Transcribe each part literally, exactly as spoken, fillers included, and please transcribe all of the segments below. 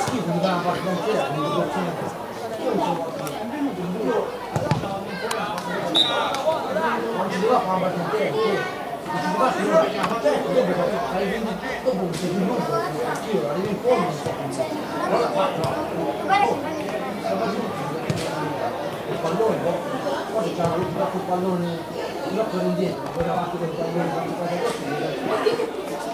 schifo, mi dà una partita intera, mi dico persone. Io mi sono non si doveva fare una partita intera, non si doveva fare una partita intera, dopo un secondo, io arrivo in fondo, non so come. Allora fatto il pallone, poi c'era l'ultimo il pallone, io per indietro, poi davanti del pallone, quando fai così.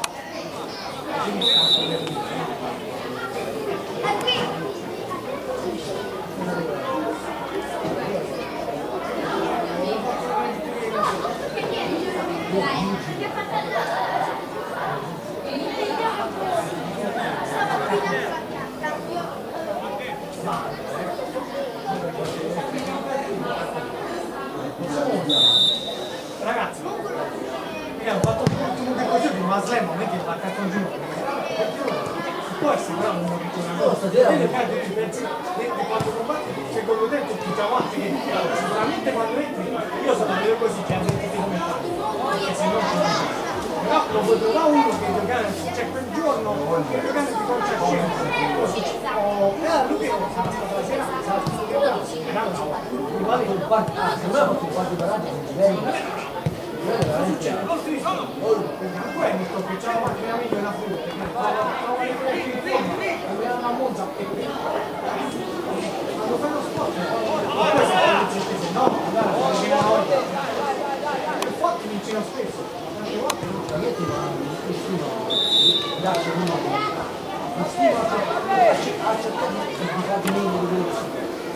Ragazzi, abbiamo fatto l'ultimo episodio di Maslem, non è che va a giù. Può essere bravo un po' una cosa, deve fare tutti i pezzi dentro quando combatti, secondo te tutti più avanti che sicuramente quando entri, io sono vedo così che hanno tutti come fare, perché se no però lo vedo da uno che giocare, cioè quel giorno giocare di concessione, e allora lui che sarà stato la sera, sarà stato che ora, era una volta, Guardi con quanti, ah, se noi abbiamo fatto quanti parati con livelli. cioè, non ti sono, poi mi sto piacendo qualche mio amico in affluto, perché trova i prezzi in forma, abbiamo una monza e quando fai lo sport, poi si fa le certezze, no, allora non viene una volta, infatti vinci lo stesso, tante volte non La mia ti va, mi stima, piace una cosa, mi stima che ha cercato di fare meno di questo.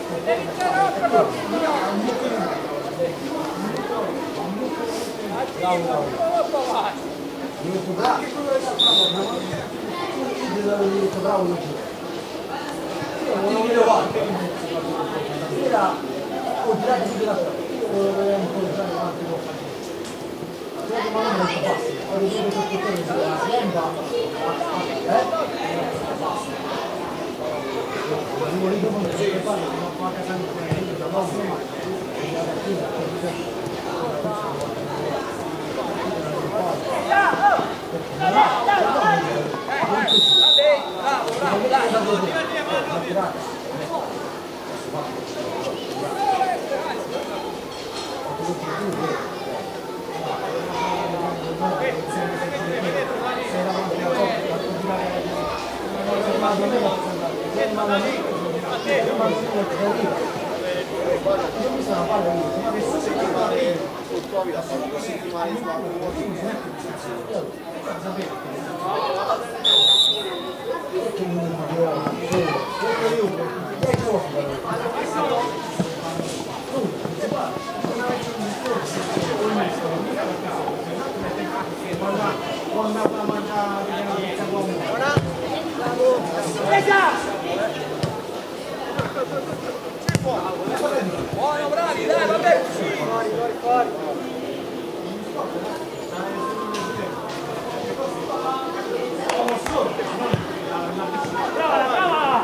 Bravo, bravo. Divento bravo. Divento bravo io. Io non vedo avanti. Stasera ho girato più della strada. Io volevo un po' girare avanti con la ma non molto facile. Ho veduto che il potere della slemba. Eh? Devo lì dopo non so che fare, non ho a casa mia, da no, ma la mattina che non mi sono parlato di ma che sto settimane trovi la sola settimane che mi quando andavo a mangiare la pizza con Buono, bravi, dai, vabbè! fuori, fuori, fuori! Brava, brava!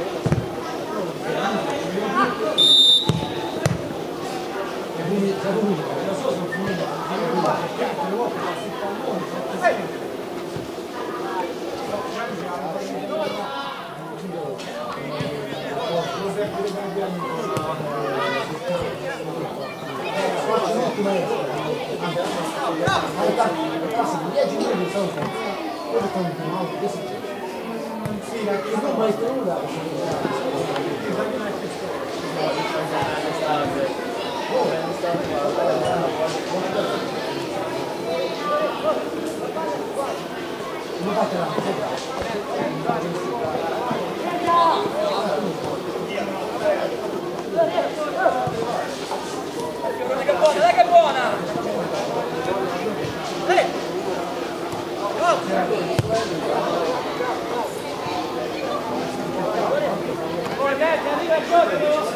Lo so, sono finito. Dai che è buona, dai che è buona! Ehi! Oh, dai, arriva il gioco!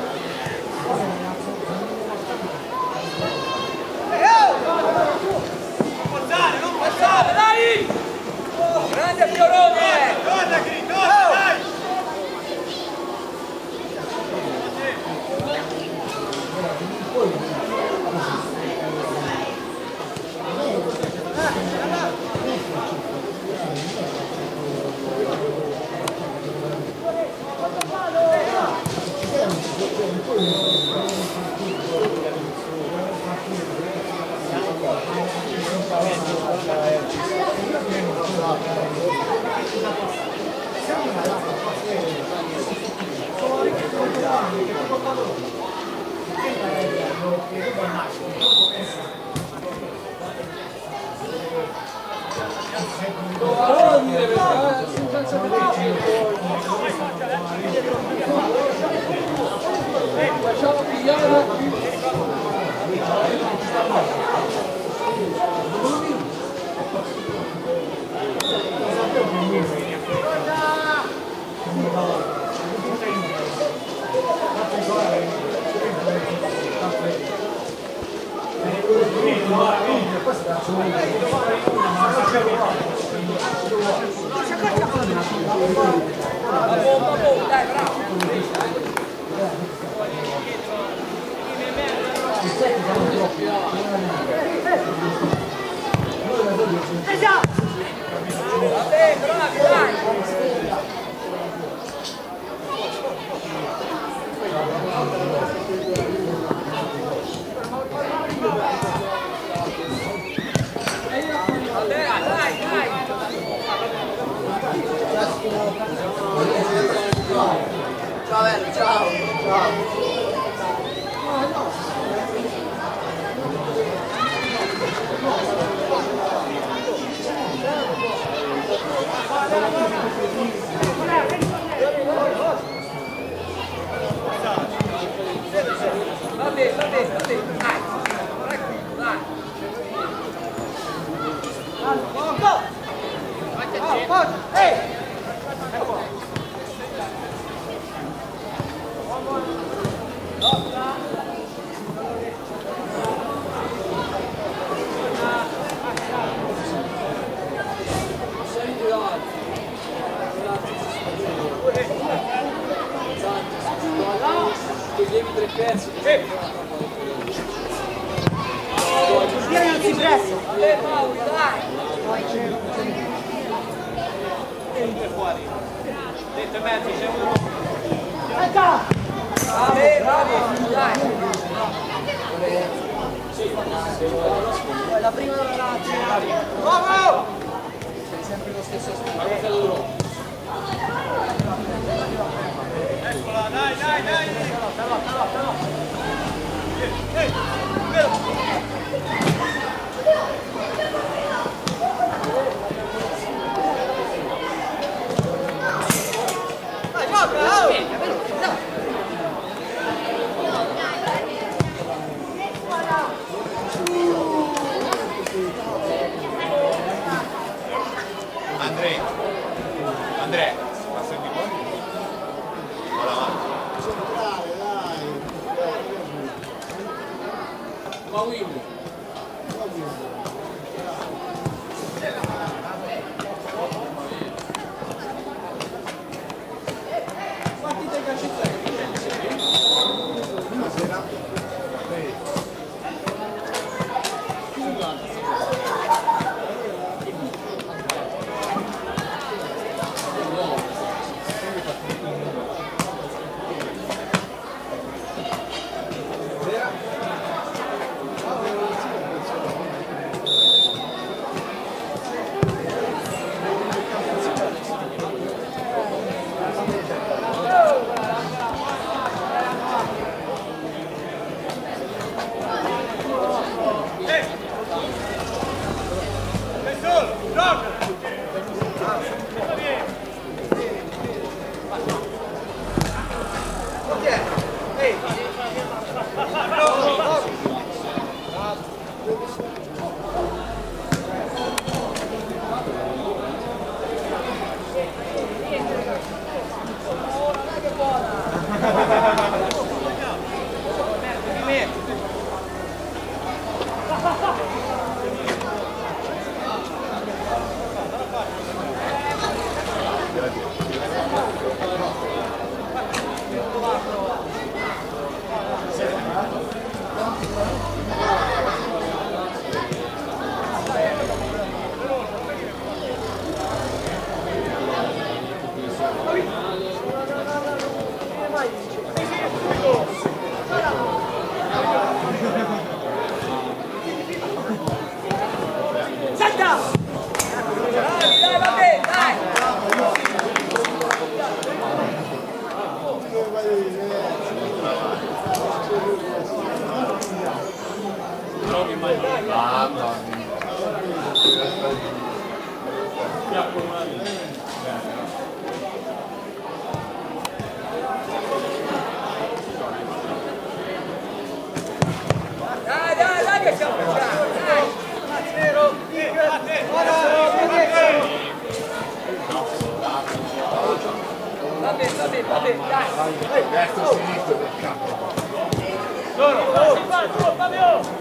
Forzare, non forzare, dai! Grande Fiorone! Guarda che ritorna, dai! Lasciamo pigliare. Dai, bravo. Vabbè, bravi, dai! Vabbè, dai, dai! Ciao, bello, ciao! Ciao! Va bene, va bene, va bene, dai, tranquillo, dai. Go, go! Oh, forza, ehi! Toglievi tre pezzi. Così non si pressa. Vabbè, Mauro, dai! Fuori. Dentro e mezzo, c'è uno. Vabbè, bravo, dai! La prima non la tirare. Bravo! Sei sempre lo stesso aspetto. Eccola, dai, dai, dai! Ehi, Andrea, Andrea, passa di qua. Voilà. Ma Willy. Dai, dai, va bene, dai! vabbè, vabbè, vabbè, dai. Destro, sinistro del campo. Loro, oh, vai, tu, Fabio!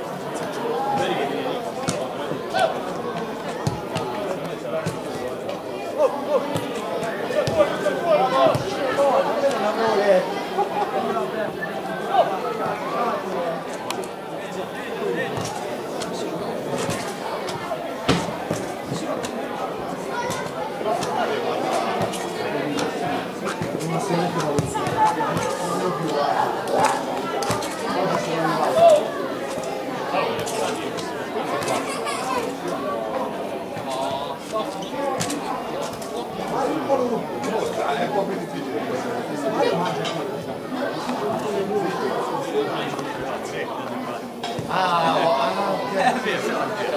Oh, oh! Fuori, fuori, fuori! È un po' più difficile. Ah, ah, ok.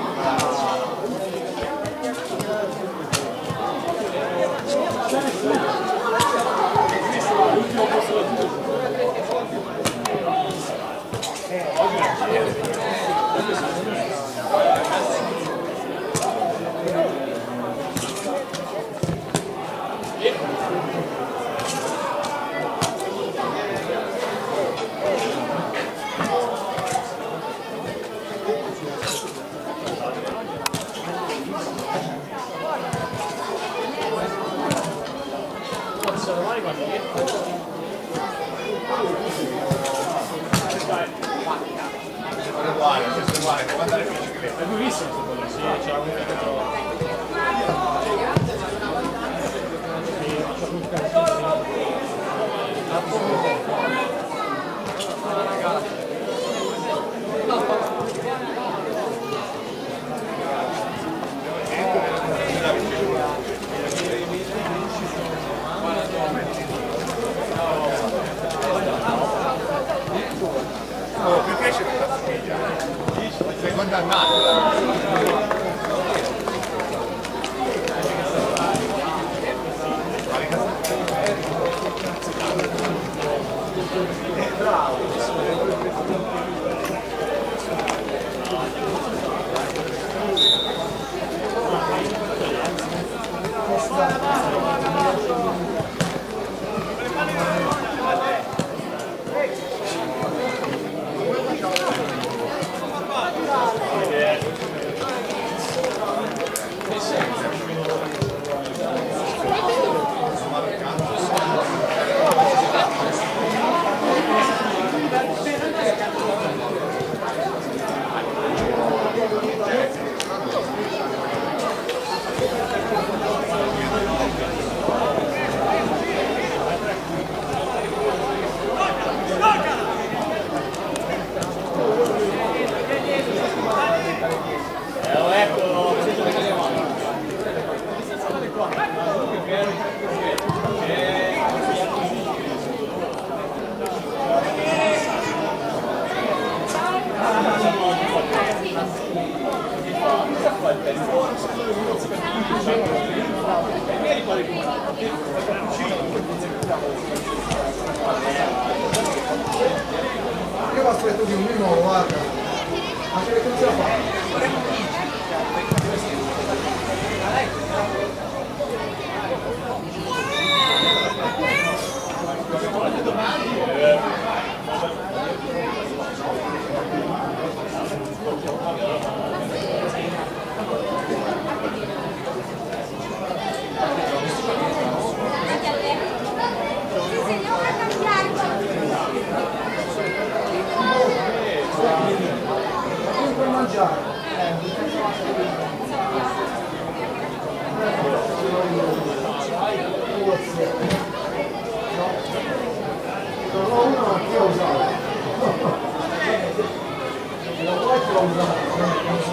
Uguale, stesso uguale, come andare in bicicletta. È durissimo questo quello, sì, c'è la competizione. Oh, più cresce questa famiglia. Sei condannato. Io ho aspetto di un minimo, guarda. Anche le cose fa. Non puoi mangiare. Non ho uno ma chi ho usato? Non vuoi che l'ho usato?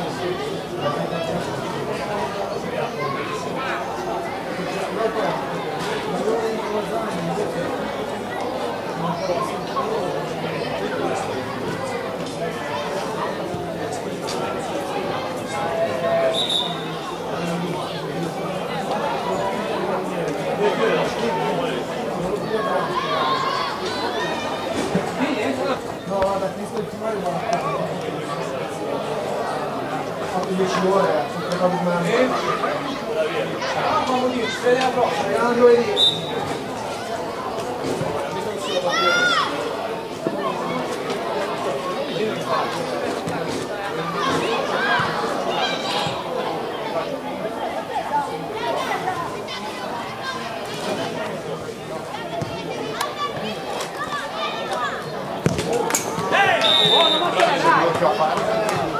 No, guarda, questo è il finale, ma ho fatto dieci ore, sono fregato come una mamma. Ah, mamma mia, ci vede la prossima, erano giovedì. faccio fare.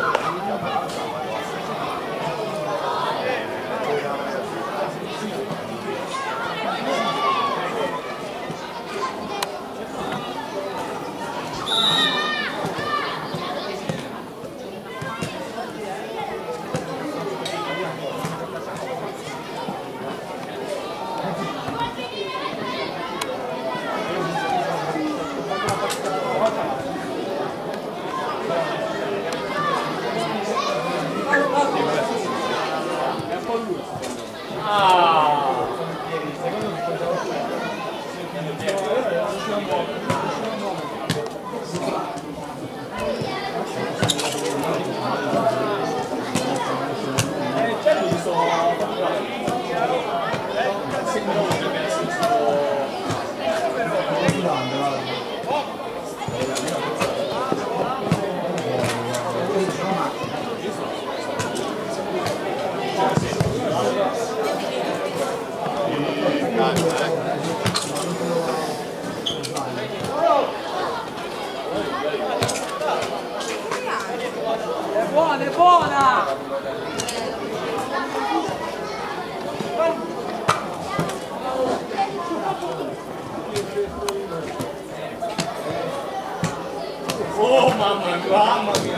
Oh mamma mia, mamma mia.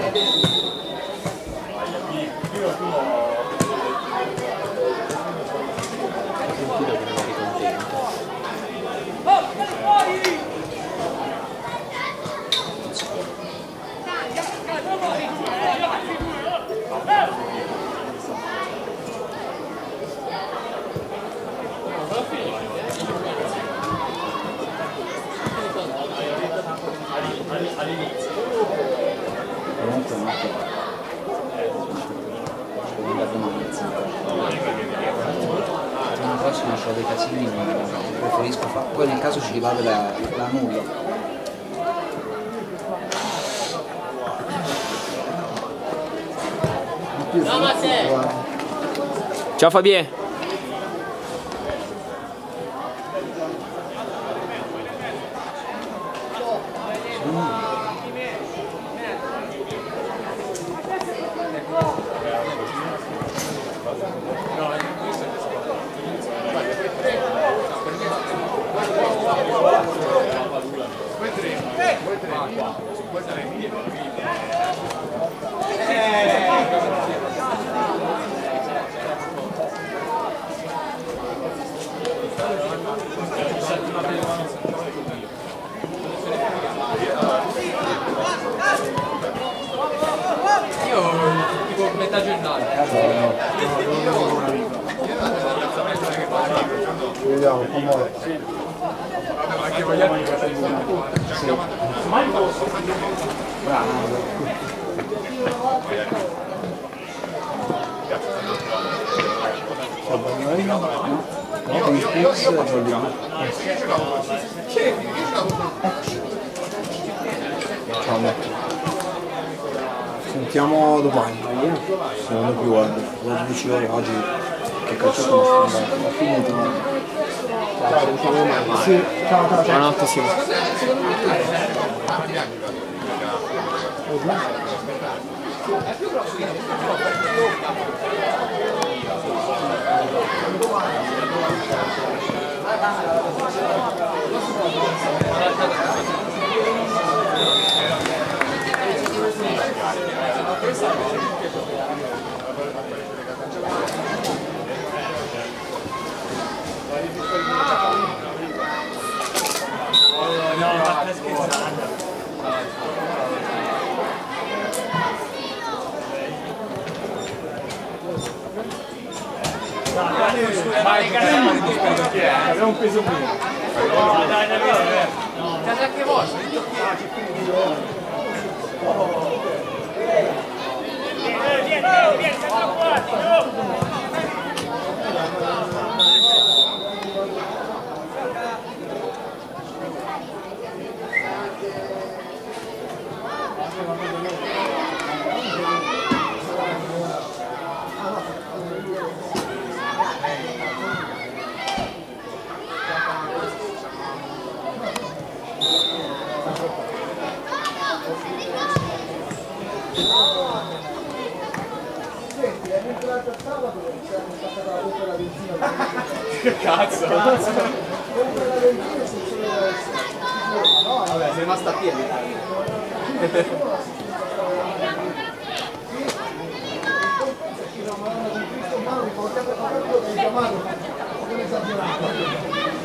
All'inizio comunque non so una prossima c'ho dei casini, preferisco fare, poi nel caso ci rivado la, la nulla. Ciao Fabien. Io tipo metà giornata. Vediamo, come anche vogliamo No, con Spix vogliamo. Ciao. Sentiamo domani. Se non è più guarda, dodici ore oggi che cazzo sono stato? Ho finito. Ciao, sentiamo domani. Sì, ciao, ciao, ciao. Buonanotte Simo. No, ma stai scherzando. Vai, abbiamo un peso meno. no, dai, dai, dai. Casa che vostra? Vieni, vieni, vieni, sei troppo alto. Senti, è entrato sabato e ci hanno staccato la bocca della benzina. Che cazzo? La bocca della benzina si sono... No, Vabbè, sei rimasta a piedi. mi fa sempre fare quello che mi chiamato, non esagerato.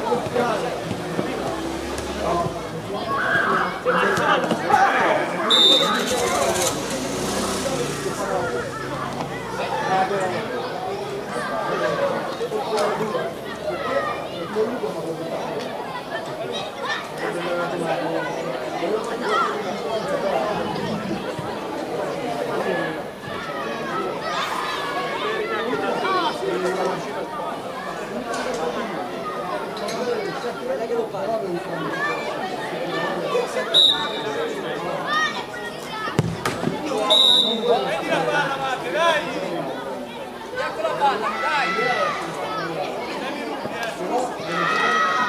Prendi la palla, Marte, dai! Ecco la palla, dai! Sei minuti, eh!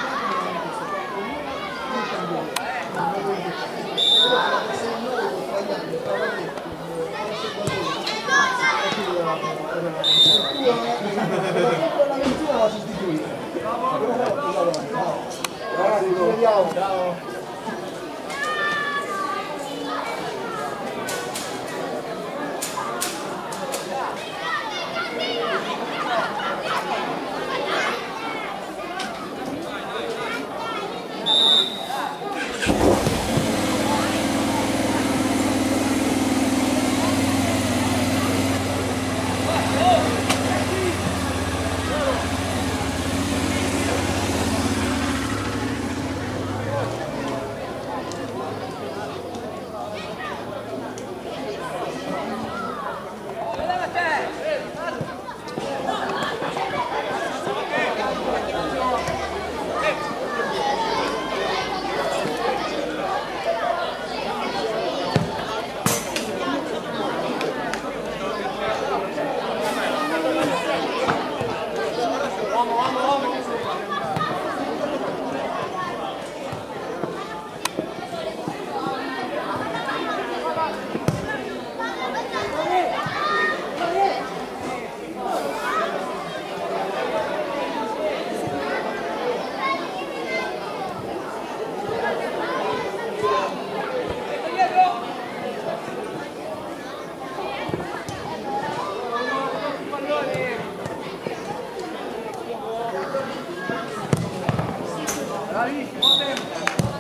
La ventura la sostituita. Ragazzi, ci vediamo. Ciao. Bravissimo, tempo!